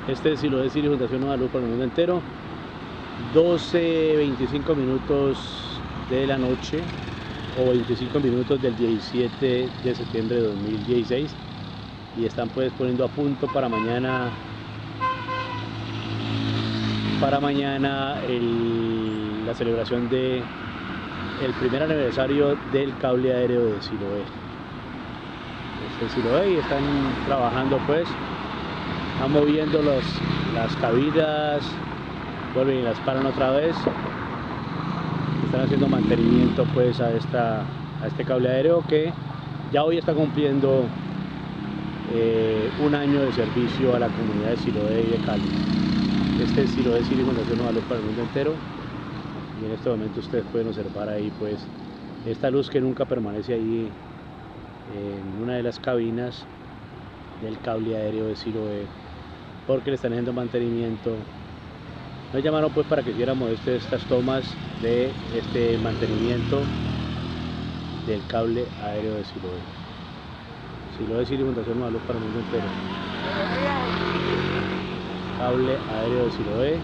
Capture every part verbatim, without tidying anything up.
Este es Siloé City, Fundación Nueva Luz para el mundo entero. doce, veinticinco minutos de la noche o veinticinco minutos del diecisiete de septiembre de dos mil dieciséis, y están pues poniendo a punto para mañana para mañana el, la celebración de el primer aniversario del cable aéreo de Siloé. Este es Siloé y están trabajando, pues están moviendo los, las cabinas, vuelven y las paran otra vez. Están haciendo mantenimiento pues a, esta, a este cable aéreo que ya hoy está cumpliendo eh, un año de servicio a la comunidad de Siloé y de Cali. Este es Siloé City, Fundación Nueva Luz para el mundo entero, y en este momento ustedes pueden observar ahí pues esta luz que nunca permanece ahí en una de las cabinas del cable aéreo de Siloé, porque le están haciendo mantenimiento. Nos llamaron pues para que hiciéramos este, estas tomas de este mantenimiento del cable aéreo de Siloé. Siloé City, Fundación Nueva Luz para el mundo entero. Cable aéreo de Siloé.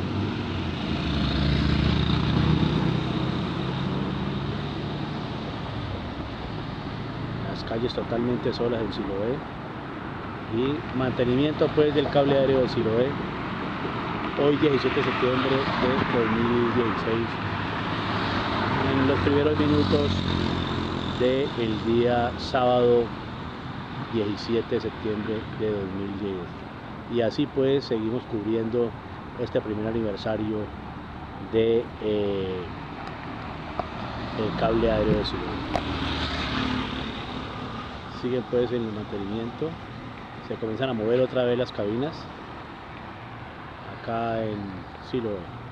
Las calles totalmente solas en Siloé. Y mantenimiento pues del cable aéreo de Siloé. Hoy diecisiete de septiembre de dos mil dieciséis, en los primeros minutos del día sábado diecisiete de septiembre de dos mil diez. Y así pues seguimos cubriendo este primer aniversario de eh, el cable aéreo de Siloé. Siguen pues en el mantenimiento, se comienzan a mover otra vez las cabinas acá en Siloé.